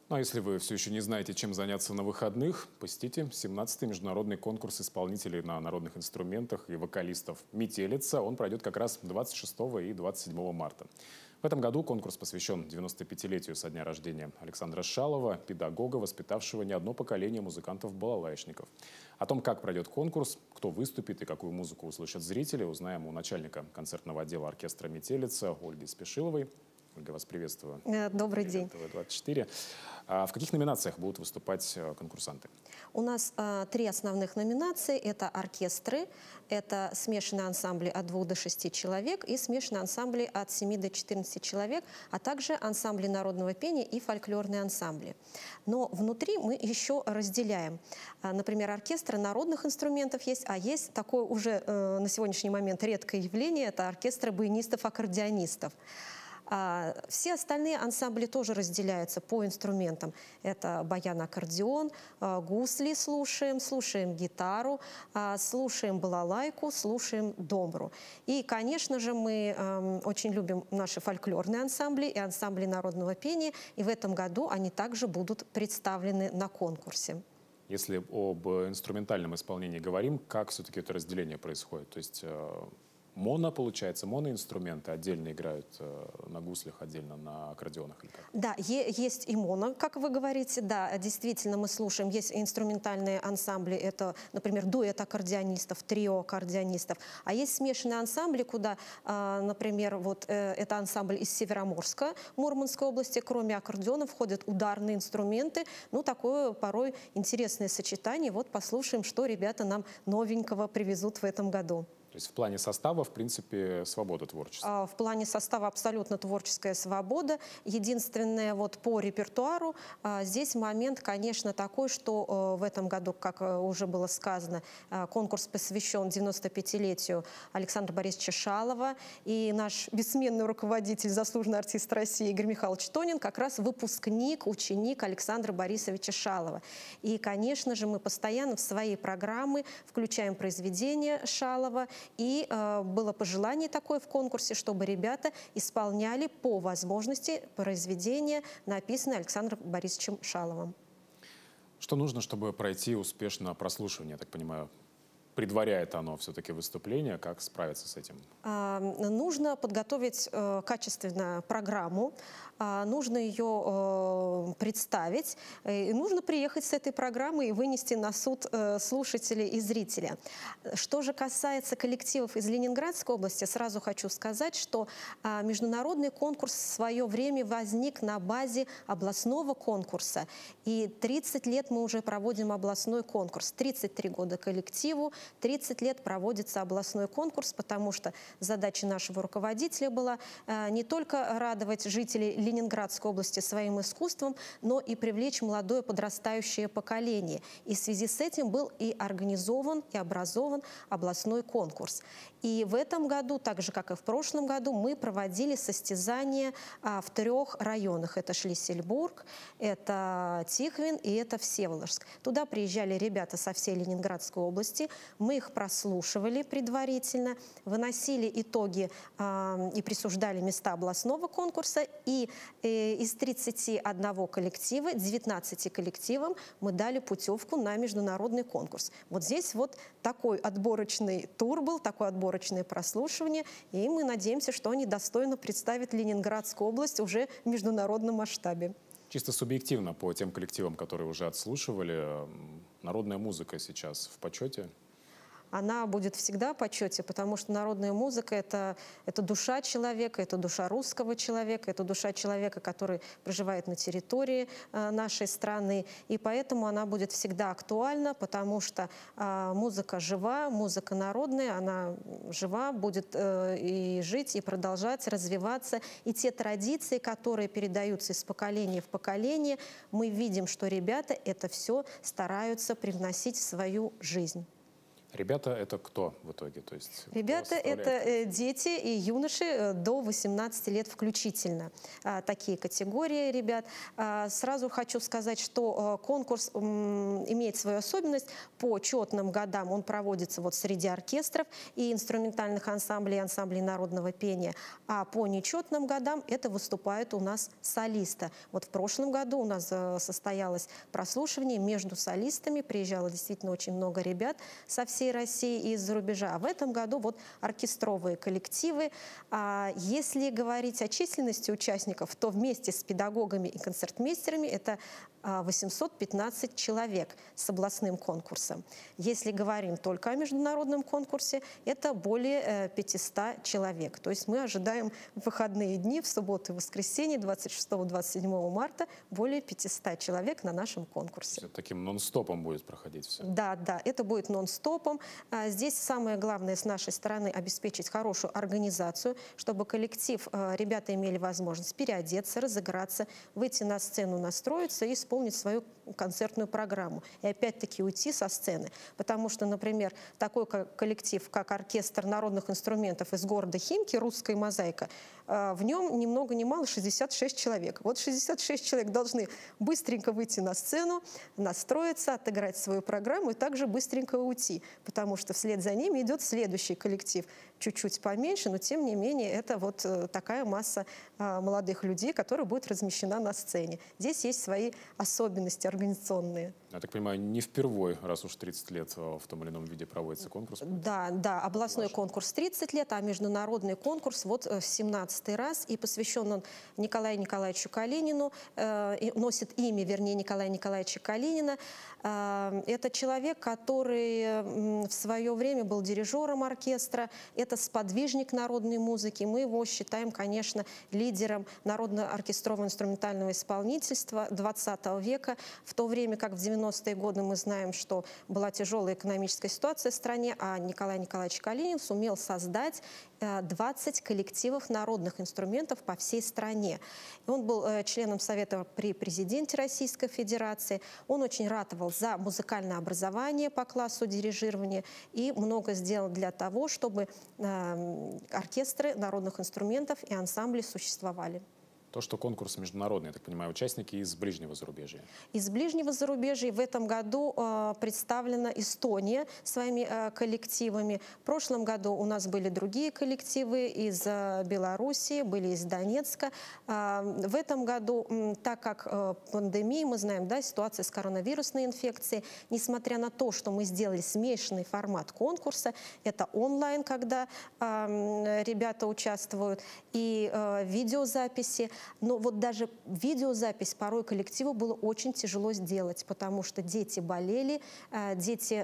Ну а если вы все еще не знаете, чем заняться на выходных, посетите 17-й международный конкурс исполнителей на народных инструментах и вокалистов «Метелица». Он пройдет как раз 26 и 27 марта. В этом году конкурс посвящен 95-летию со дня рождения Александра Шалова, педагога, воспитавшего не одно поколение музыкантов-балалайшников. О том, как пройдет конкурс, кто выступит и какую музыку услышат зрители, узнаем у начальника концертного отдела оркестра «Метелица» Ольги Спешиловой. Ольга, вас приветствую. Добрый день. ТВ-24. В каких номинациях будут выступать конкурсанты? У нас 3 основных номинации. Это оркестры, это смешанные ансамбли от 2 до 6 человек и смешанные ансамбли от 7 до 14 человек, а также ансамбли народного пения и фольклорные ансамбли. Но внутри мы еще разделяем. Например, оркестры народных инструментов есть, а есть такое уже на сегодняшний момент редкое явление – это оркестры баянистов-аккордеонистов. Все остальные ансамбли тоже разделяются по инструментам. Это баян-аккордеон, гусли слушаем гитару, слушаем балалайку, слушаем домбру. И, конечно же, мы очень любим наши фольклорные ансамбли и ансамбли народного пения. И в этом году они также будут представлены на конкурсе. Если об инструментальном исполнении говорим, как все-таки это разделение происходит? То есть получается, моноинструменты отдельно играют на гуслях, отдельно на аккордеонах? Или как? Да, есть и моно, как вы говорите. Да, действительно, мы слушаем. Есть инструментальные ансамбли, это, например, дуэт аккордеонистов, трио аккордеонистов. А есть смешанные ансамбли, куда, например, вот это ансамбль из Североморска, Мурманской области. Кроме аккордеона входят ударные инструменты. Ну, такое порой интересное сочетание. Вот послушаем, что ребята нам новенького привезут в этом году. То есть в плане состава, в принципе, свобода творчества? В плане состава абсолютно творческая свобода. Единственное, вот по репертуару, здесь момент, конечно, такой, что в этом году, как уже было сказано, конкурс посвящен 95-летию Александра Борисовича Шалова. И наш бессменный руководитель, заслуженный артист России Игорь Михайлович Тонин, как раз выпускник, ученик Александра Борисовича Шалова. И, конечно же, мы постоянно в свои программы включаем произведения Шалова. И было пожелание такое в конкурсе, чтобы ребята исполняли по возможности произведения, написанные Александром Борисовичем Шаловым. Что нужно, чтобы пройти успешно прослушивание, я так понимаю? Предваряет оно все-таки выступление, как справиться с этим? Нужно подготовить качественную программу, нужно ее представить, и нужно приехать с этой программой и вынести на суд слушателей и зрителя. Что же касается коллективов из Ленинградской области, сразу хочу сказать, что международный конкурс в свое время возник на базе областного конкурса. И 30 лет мы уже проводим областной конкурс. 33 года коллективу, 30 лет проводится областной конкурс, потому что задача нашего руководителя была не только радовать жителей Ленинградской области своим искусством, но и привлечь молодое подрастающее поколение. И в связи с этим был и организован, и образован областной конкурс. И в этом году, так же, как и в прошлом году, мы проводили состязания в 3 районах. Это Шлиссельбург, это Тихвин и это Всеволожск. Туда приезжали ребята со всей Ленинградской области. Мы их прослушивали предварительно, выносили итоги и присуждали места областного конкурса. И из 31 коллектива, 19 коллективам мы дали путевку на международный конкурс. Вот здесь вот такой отборочный тур был, такой отборочное прослушивание. И мы надеемся, что они достойно представят Ленинградскую область уже в международном масштабе. Чисто субъективно по тем коллективам, которые уже отслушивали, народная музыка сейчас в почете? Она будет всегда в почете, потому что народная музыка – это душа человека, это душа русского человека, это душа человека, который проживает на территории нашей страны. И поэтому она будет всегда актуальна, потому что музыка жива, музыка народная, она жива, будет и жить, и продолжать развиваться. И те традиции, которые передаются из поколения в поколение, мы видим, что ребята это все стараются привносить в свою жизнь. Ребята — это кто в итоге? То есть Ребята — это дети и юноши до 18 лет включительно. Такие категории ребят. Сразу хочу сказать, что конкурс имеет свою особенность. По четным годам он проводится вот среди оркестров и инструментальных ансамблей, и ансамблей народного пения. А по нечетным годам это выступают у нас солисты. Вот в прошлом году у нас состоялось прослушивание между солистами. Приезжало действительно очень много ребят со всей России и из-за рубежа. А в этом году вот оркестровые коллективы. Если говорить о численности участников, то вместе с педагогами и концертмейстерами это 815 человек с областным конкурсом. Если говорим только о международном конкурсе, это более 500 человек. То есть мы ожидаем в выходные дни, в субботу и воскресенье, 26-27 марта, более 500 человек на нашем конкурсе. Таким нон-стопом будет проходить все. Да, да, это будет нон-стопом. Здесь самое главное с нашей стороны обеспечить хорошую организацию, чтобы коллектив, ребята имели возможность переодеться, разыграться, выйти на сцену, настроиться и исполнить свою концертную программу. И опять-таки уйти со сцены. Потому что, например, такой коллектив, как оркестр народных инструментов из города Химки, «Русская мозаика», в нем ни много ни мало 66 человек. Вот 66 человек должны быстренько выйти на сцену, настроиться, отыграть свою программу и также быстренько уйти. Потому что вслед за ними идет следующий коллектив. Чуть-чуть поменьше, но тем не менее это вот такая масса молодых людей, которая будет размещена на сцене. Здесь есть свои особенности организационные. Я так понимаю, не впервой, раз уж 30 лет в том или ином виде проводится конкурс? Да, да, областной конкурс 30 лет, а международный конкурс вот в 17-й раз. И посвящен он Николаю Николаевичу Калинину, носит имя, вернее, Николая Николаевича Калинина. Это человек, который в свое время был дирижером оркестра, это сподвижник народной музыки. Мы его считаем, конечно, лидером народно-оркестрового инструментального исполнительства 20 века. В то время как в 90-е годы мы знаем, что была тяжелая экономическая ситуация в стране, а Николай Николаевич Калинин сумел создать 20 коллективов народных инструментов по всей стране. И он был членом Совета при президенте Российской Федерации. Он очень ратовал за музыкальное образование по классу дирижирования и много сделал для того, чтобы оркестры народных инструментов и ансамбли существовали. То, что конкурс международный, я так понимаю, участники из ближнего зарубежья. Из ближнего зарубежья в этом году представлена Эстония своими коллективами. В прошлом году у нас были другие коллективы из Белоруссии, были из Донецка. В этом году, так как пандемия, мы знаем, да, ситуация с коронавирусной инфекцией, несмотря на то, что мы сделали смешанный формат конкурса, это онлайн, когда ребята участвуют, и видеозаписи, но вот даже видеозапись порой коллективу было очень тяжело сделать, потому что дети болели, дети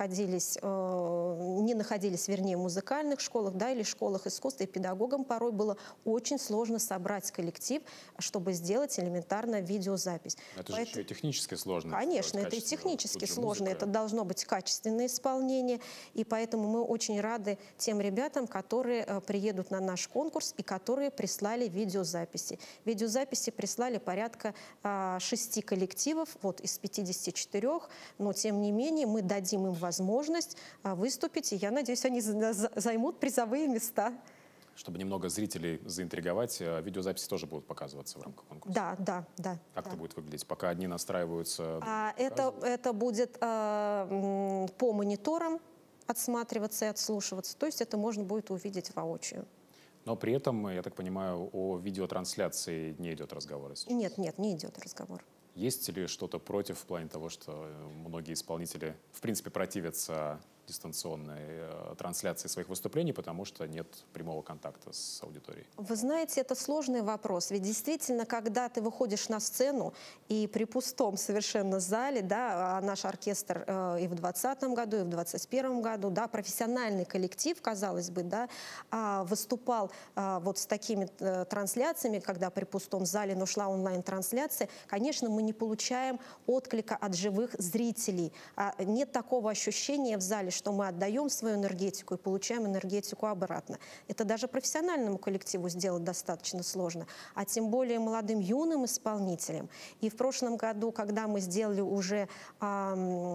не находились, вернее, в музыкальных школах, да, или школах искусств, и педагогам порой было очень сложно собрать коллектив, чтобы сделать элементарно видеозапись. Это же еще и технически сложно. Конечно, это и технически сложно, это должно быть качественное исполнение, и поэтому мы очень рады тем ребятам, которые приедут на наш конкурс и которые прислали видеозаписи. Видеозаписи прислали порядка 6 коллективов вот, из 54, но тем не менее мы дадим им возможность выступить, и я надеюсь, они займут призовые места. Чтобы немного зрителей заинтриговать, видеозаписи тоже будут показываться в рамках конкурса? Да, да, да. Как это будет выглядеть? Пока одни настраиваются? Это будет по мониторам отсматриваться и отслушиваться, то есть это можно будет увидеть воочию. Но при этом, я так понимаю, о видеотрансляции не идет разговора сейчас? Нет, нет, не идет разговор. Есть ли что-то против в плане того, что многие исполнители, в принципе, противятся дистанционной трансляции своих выступлений, потому что нет прямого контакта с аудиторией? Вы знаете, это сложный вопрос. Ведь действительно, когда ты выходишь на сцену и при пустом совершенно зале, да, а наш оркестр и в 2020 году, и в 2021 году, да, профессиональный коллектив, казалось бы, да, выступал вот с такими трансляциями, когда при пустом зале, но шла онлайн-трансляция, конечно, мы не получаем отклика от живых зрителей. Нет такого ощущения в зале, что мы отдаем свою энергетику и получаем энергетику обратно. Это даже профессиональному коллективу сделать достаточно сложно, а тем более молодым юным исполнителям. И в прошлом году, когда мы сделали уже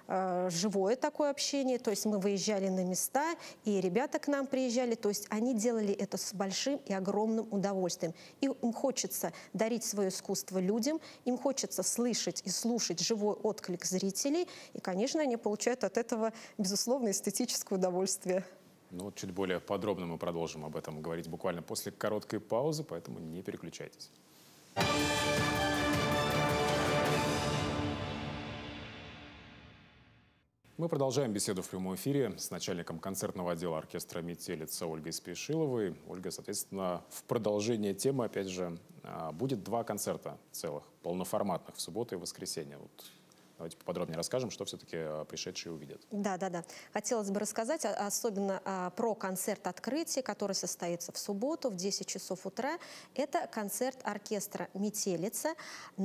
живое такое общение, то есть мы выезжали на места, и ребята к нам приезжали, то есть они делали это с большим и огромным удовольствием. И им хочется дарить свое искусство людям, им хочется слышать и слушать живой отклик зрителей, и, конечно, они получают от этого, безусловно, эстетическое удовольствие. Ну, вот чуть более подробно мы продолжим об этом говорить буквально после короткой паузы, поэтому не переключайтесь. Мы продолжаем беседу в прямом эфире с начальником концертного отдела оркестра «Метелица» Ольгой Спешиловой. Ольга, соответственно, в продолжение темы, опять же, будет 2 концерта целых, полноформатных, в субботу и воскресенье. Вот давайте поподробнее расскажем, что все-таки пришедшие увидят. Да. Хотелось бы рассказать особенно про концерт открытия, который состоится в субботу в 10 часов утра. Это концерт оркестра «Метелица».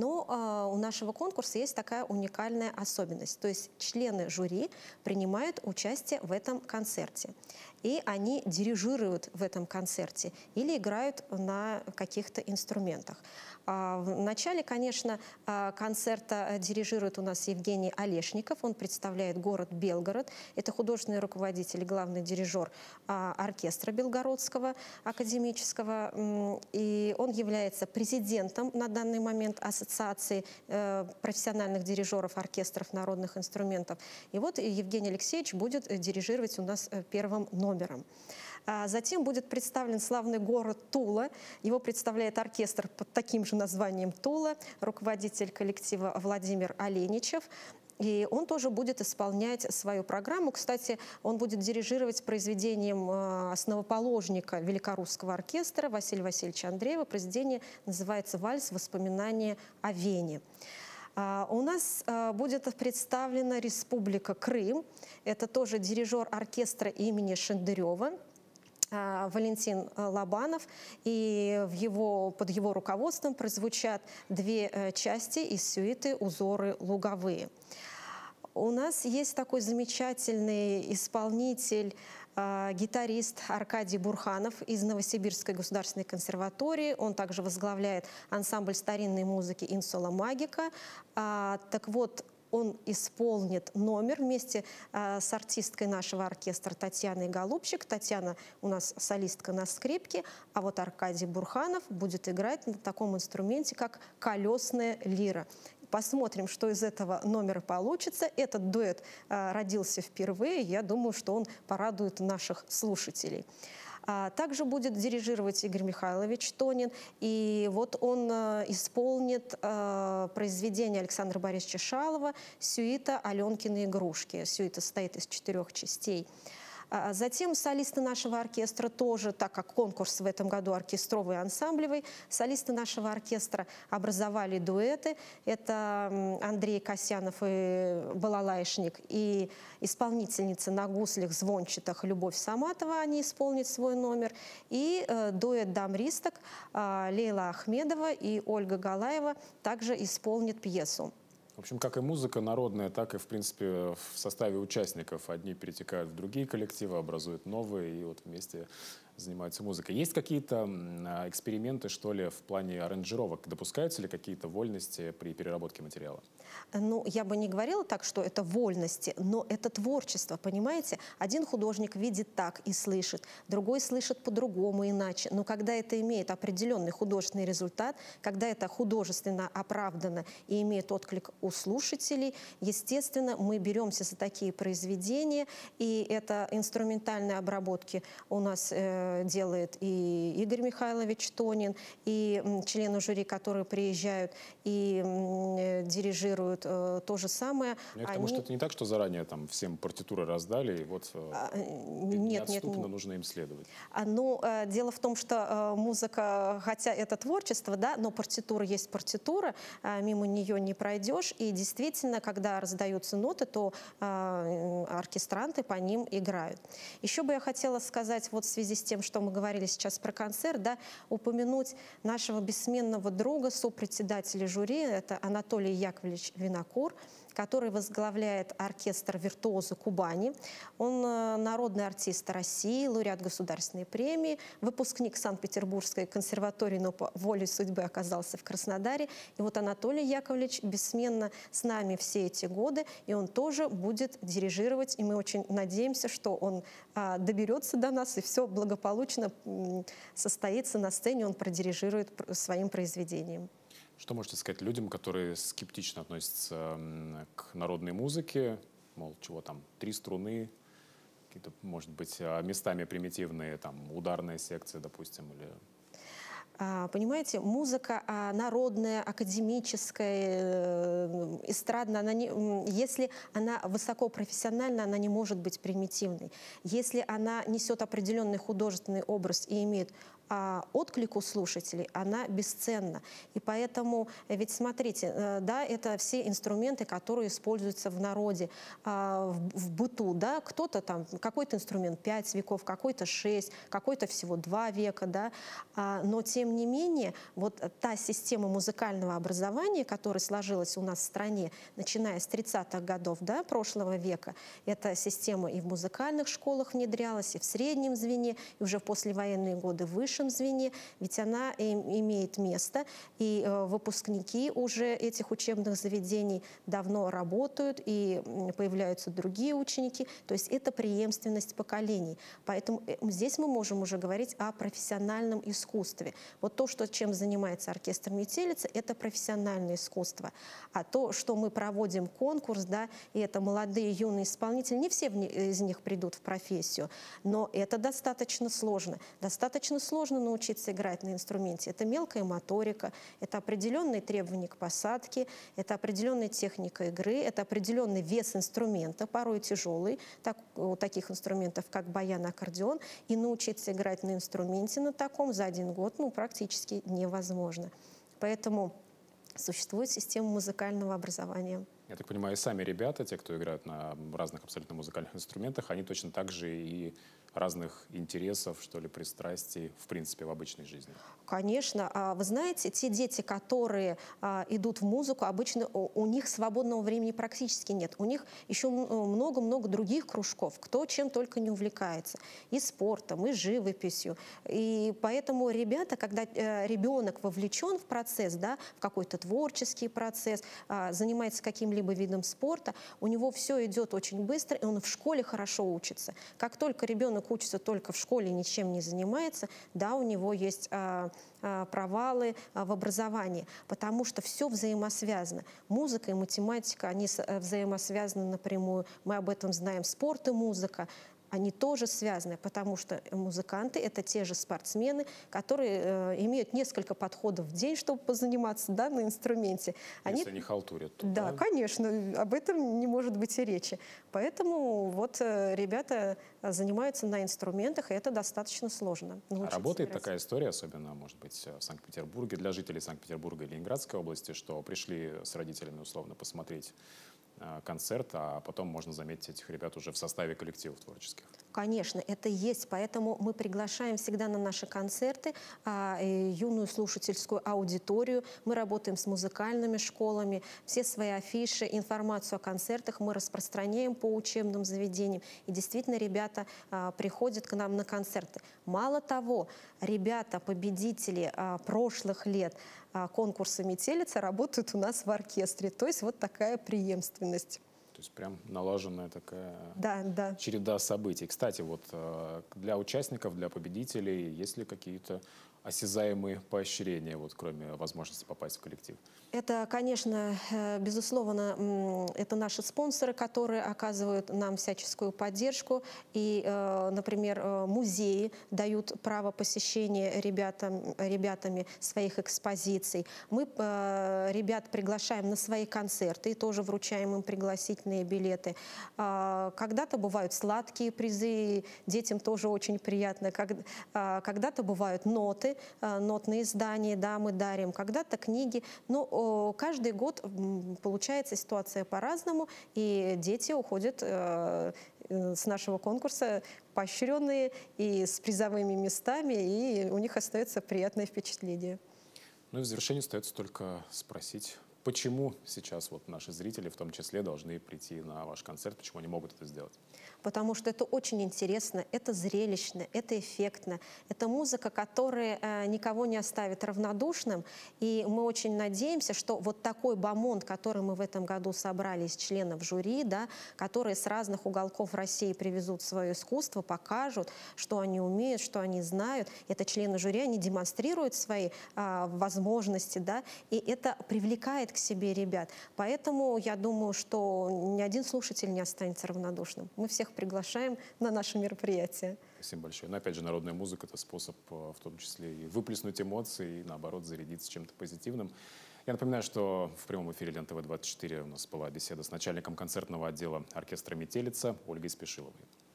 Но у нашего конкурса есть такая уникальная особенность. То есть члены жюри принимают участие в этом концерте. И они дирижируют в этом концерте или играют на каких-то инструментах. В начале, конечно, концерта дирижирует у нас Евгений Олешников. Он представляет город Белгород. Это художественный руководитель и главный дирижер оркестра Белгородского академического. И он является президентом на данный момент Ассоциации профессиональных дирижеров оркестров народных инструментов. И вот Евгений Алексеевич будет дирижировать у нас первым номером. Затем будет представлен славный город Тула. Его представляет оркестр под таким же названием «Тула», руководитель коллектива Владимир Оленичев. И он тоже будет исполнять свою программу. Кстати, он будет дирижировать произведением основоположника Великорусского оркестра Василия Васильевича Андреева. Произведение называется «Вальс. Воспоминания о Вене». У нас будет представлена Республика Крым. Это тоже дирижер оркестра имени Шендерева Валентин Лобанов, и под его руководством прозвучат 2 части из сюиты «Узоры луговые». У нас есть такой замечательный исполнитель, гитарист Аркадий Бурханов из Новосибирской государственной консерватории. Он также возглавляет ансамбль старинной музыки «Инсола Магика». Так вот, он исполнит номер вместе с артисткой нашего оркестра Татьяной Голубчик. Татьяна у нас солистка на скрипке, а вот Аркадий Бурханов будет играть на таком инструменте, как колесная лира. Посмотрим, что из этого номера получится. Этот дуэт родился впервые. Я думаю, что он порадует наших слушателей. Также будет дирижировать Игорь Михайлович Тонин. И вот он исполнит произведение Александра Борисовича Шалова «Сюита Аленкины игрушки». Сюита состоит из 4 частей. Затем солисты нашего оркестра тоже, так как конкурс в этом году оркестровый и ансамблевый, солисты нашего оркестра образовали дуэты. Это Андрей Касьянов и балалайшник, и исполнительница на гуслях звончатых Любовь Саматова, они исполнят свой номер. И дуэт дамристок Лейла Ахмедова и Ольга Галаева также исполнят пьесу. В общем, как и музыка народная, так и, в принципе, в составе участников. Одни перетекают в другие коллективы, образуют новые и вот вместе занимаются музыкой. Есть какие-то эксперименты, что ли, в плане аранжировок? Допускаются ли какие-то вольности при переработке материала? Ну, я бы не говорила так, что это вольности, но это творчество, понимаете? Один художник видит так и слышит, другой слышит по-другому, иначе. Но когда это имеет определенный художественный результат, когда это художественно оправдано и имеет отклик у слушателей, естественно, мы беремся за такие произведения, и это инструментальные обработки у нас делает и Игорь Михайлович Тонин, и члены жюри, которые приезжают и дирижируют то же самое. Нет, потому что это не так, что заранее там всем партитуры раздали, и вот неотступно нужно им следовать. Ну, дело в том, что музыка, хотя это творчество, да, но партитура есть партитура, мимо нее не пройдешь, и действительно, когда раздаются ноты, то оркестранты по ним играют. Еще бы я хотела сказать вот в связи с тем, что мы говорили сейчас про концерт, да, упомянуть нашего бессменного друга, сопредседателя жюри, это Анатолий Яковлевич Винокур, который возглавляет оркестр «Виртуозы Кубани». Он народный артист России, лауреат государственной премии, выпускник Санкт-Петербургской консерватории, но по воле судьбы оказался в Краснодаре. И вот Анатолий Яковлевич бессменно с нами все эти годы, и он тоже будет дирижировать, и мы очень надеемся, что он доберется до нас, и все благополучно состоится на сцене, он продирижирует своим произведением. Что можете сказать людям, которые скептично относятся к народной музыке? Мол, чего там, 3 струны, какие-то, может быть, местами примитивные, там, ударная секция, допустим, или... Понимаете, музыка народная, академическая, эстрадная, если она высокопрофессиональна, она не может быть примитивной. Если она несет определенный художественный образ и имеет отклик у слушателей, она бесценна. И поэтому, ведь смотрите, да, это все инструменты, которые используются в народе, в быту, да, кто-то там, какой-то инструмент 5 веков, какой-то 6, какой-то всего 2 века, да, но тем не менее, вот та система музыкального образования, которая сложилась у нас в стране, начиная с 30-х годов, да, прошлого века, эта система и в музыкальных школах внедрялась, и в среднем звене, и уже в послевоенные годы в высшем звене, ведь она имеет место, и выпускники уже этих учебных заведений давно работают, и появляются другие ученики, то есть это преемственность поколений. Поэтому здесь мы можем уже говорить о профессиональном искусстве. Вот то, чем занимается оркестр «Метелица», это профессиональное искусство. А то, что мы проводим конкурс, да, и это молодые юные исполнители, не все из них придут в профессию, но это достаточно сложно. Достаточно сложно научиться играть на инструменте. Это мелкая моторика, это определенные требования к посадке, это определенная техника игры, это определенный вес инструмента, порой тяжелый, у таких инструментов, как баян, аккордеон, и научиться играть на инструменте на таком за 1 год, практически невозможно. Поэтому существует система музыкального образования. Я так понимаю, и сами ребята, те, кто играют на разных абсолютно музыкальных инструментах, они точно так же и разных интересов, что ли, пристрастий, в принципе, в обычной жизни. Конечно. Вы знаете, те дети, которые идут в музыку, обычно у них свободного времени практически нет. У них еще много-много других кружков, кто чем только не увлекается. И спортом, и живописью. И поэтому ребята, когда ребенок вовлечен в процесс, да, в какой-то творческий процесс, занимается каким-либо видом спорта, у него все идет очень быстро, и он в школе хорошо учится. Как только ребенок учится только в школе, ничем не занимается, да, у него есть провалы в образовании, потому что все взаимосвязано. Музыка и математика, они взаимосвязаны напрямую. Мы об этом знаем. Спорт и музыка, они тоже связаны, потому что музыканты — это те же спортсмены, которые имеют несколько подходов в день, чтобы позаниматься, да, на инструменте. Если они халтурят, то да, конечно, об этом не может быть и речи. Поэтому вот ребята занимаются на инструментах, и это достаточно сложно. Работает такая история, особенно, может быть, в Санкт-Петербурге, для жителей Санкт-Петербурга и Ленинградской области, что пришли с родителями условно посмотреть концерт, а потом можно заметить этих ребят уже в составе коллективов творческих. Конечно, это есть, поэтому мы приглашаем всегда на наши концерты юную слушательскую аудиторию. Мы работаем с музыкальными школами, все свои афиши, информацию о концертах мы распространяем по учебным заведениям. И действительно, ребята приходят к нам на концерты. Мало того, ребята, победители прошлых лет конкурса «Метелица» работают у нас в оркестре. То есть вот такая преемственность. То есть прям налаженная такая да. череда событий. Кстати, вот для участников, для победителей есть ли какие-то осязаемые поощрения, вот, кроме возможности попасть в коллектив? Это, конечно, безусловно, это наши спонсоры, которые оказывают нам всяческую поддержку. И, например, музеи дают право посещения ребятами своих экспозиций. Мы ребят приглашаем на свои концерты и тоже вручаем им пригласительные билеты. Когда-то бывают сладкие призы, детям тоже очень приятно. Когда-то бывают ноты, нотные издания, да, мы дарим. Когда-то книги. Но каждый год получается ситуация по-разному, и дети уходят с нашего конкурса поощренные и с призовыми местами, и у них остается приятное впечатление. Ну и в завершении остается только спросить Почему сейчас вот наши зрители в том числе должны прийти на ваш концерт? Почему они могут это сделать? Потому что это очень интересно, это зрелищно, это эффектно. Это музыка, которая никого не оставит равнодушным. И мы очень надеемся, что вот такой бомонд, который мы в этом году собрали из членов жюри, да, которые с разных уголков России привезут свое искусство, покажут, что они умеют, что они знают. Это члены жюри, они демонстрируют свои возможности, да, и это привлекает к себе ребят. Поэтому я думаю, что ни один слушатель не останется равнодушным. Мы всех приглашаем на наше мероприятие. Спасибо большое. Но опять же, народная музыка — это способ в том числе и выплеснуть эмоции, и наоборот зарядиться чем-то позитивным. Я напоминаю, что в прямом эфире Лен ТВ 24 у нас была беседа с начальником концертного отдела оркестра «Метелица» Ольгой Спешиловой.